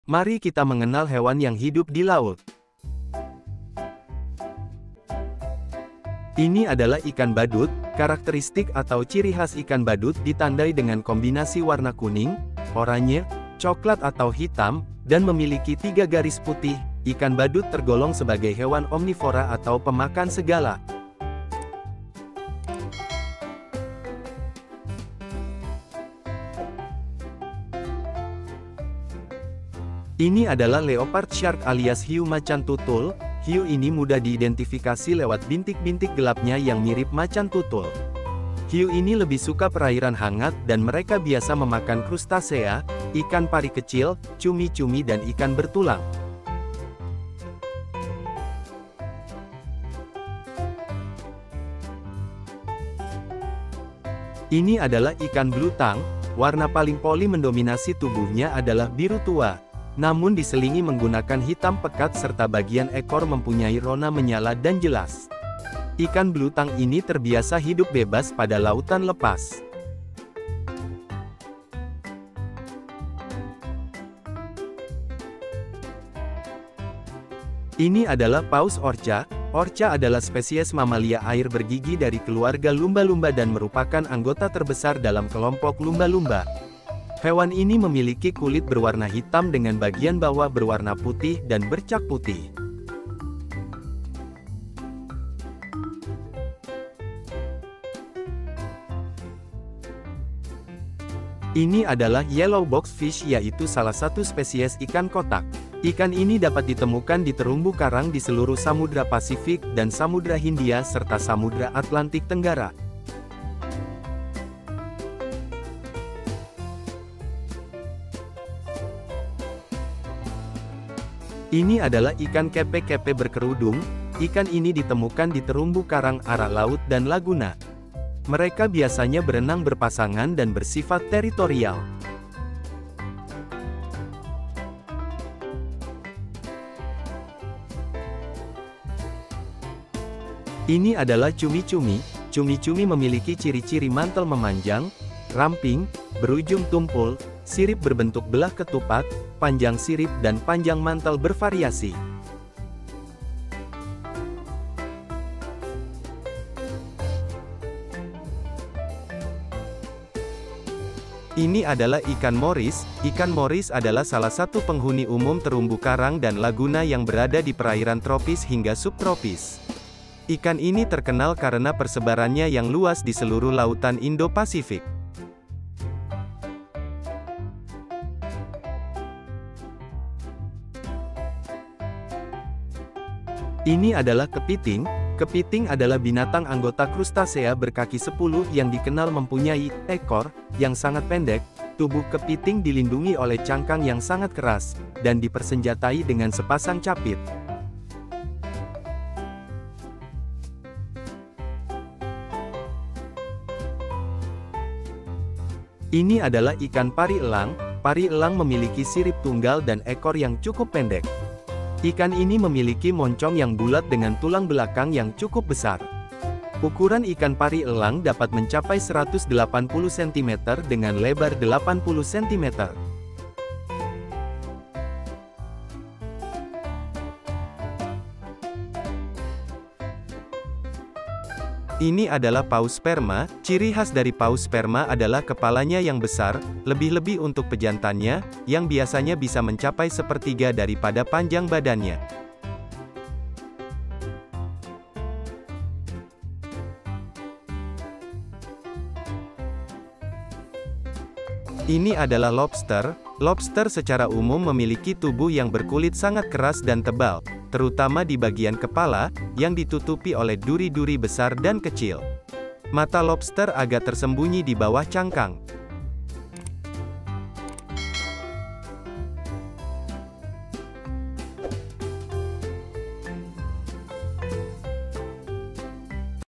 Mari kita mengenal hewan yang hidup di laut. Ini adalah ikan badut. Karakteristik atau ciri khas ikan badut ditandai dengan kombinasi warna kuning, oranye, coklat atau hitam, dan memiliki 3 garis putih. Ikan badut tergolong sebagai hewan omnivora atau pemakan segala. Ini adalah leopard shark alias hiu macan tutul. Hiu ini mudah diidentifikasi lewat bintik-bintik gelapnya yang mirip macan tutul. Hiu ini lebih suka perairan hangat dan mereka biasa memakan krustasea, ikan pari kecil, cumi-cumi dan ikan bertulang. Ini adalah ikan blue tang. Warna paling poli mendominasi tubuhnya adalah biru tua, namun diselingi menggunakan hitam pekat serta bagian ekor mempunyai rona menyala dan jelas. Ikan blue tang ini terbiasa hidup bebas pada lautan lepas. Ini adalah paus orca. Orca adalah spesies mamalia air bergigi dari keluarga lumba-lumba dan merupakan anggota terbesar dalam kelompok lumba-lumba. Hewan ini memiliki kulit berwarna hitam dengan bagian bawah berwarna putih dan bercak putih. Ini adalah yellow box fish, yaitu salah satu spesies ikan kotak. Ikan ini dapat ditemukan di terumbu karang di seluruh Samudra Pasifik dan Samudra Hindia serta Samudra Atlantik Tenggara. Ini adalah ikan kepe-kepe berkerudung. Ikan ini ditemukan di terumbu karang arah laut dan laguna. Mereka biasanya berenang berpasangan dan bersifat teritorial. Ini adalah cumi-cumi. Cumi-cumi memiliki ciri-ciri mantel memanjang, ramping, berujung tumpul, sirip berbentuk belah ketupat, panjang sirip dan panjang mantel bervariasi. Ini adalah ikan moris. Ikan moris adalah salah satu penghuni umum terumbu karang dan laguna yang berada di perairan tropis hingga subtropis. Ikan ini terkenal karena persebarannya yang luas di seluruh lautan Indo-Pasifik. Ini adalah kepiting. Kepiting adalah binatang anggota krustasea berkaki 10 yang dikenal mempunyai ekor yang sangat pendek. Tubuh kepiting dilindungi oleh cangkang yang sangat keras, dan dipersenjatai dengan sepasang capit. Ini adalah ikan pari elang. Pari elang memiliki sirip tunggal dan ekor yang cukup pendek. Ikan ini memiliki moncong yang bulat dengan tulang belakang yang cukup besar. Ukuran ikan pari elang dapat mencapai 180 cm dengan lebar 80 cm. Ini adalah paus sperma. Ciri khas dari paus sperma adalah kepalanya yang besar, lebih-lebih untuk pejantannya, yang biasanya bisa mencapai sepertiga daripada panjang badannya. Ini adalah lobster. Lobster secara umum memiliki tubuh yang berkulit sangat keras dan tebal, terutama di bagian kepala, yang ditutupi oleh duri-duri besar dan kecil. Mata lobster agak tersembunyi di bawah cangkang.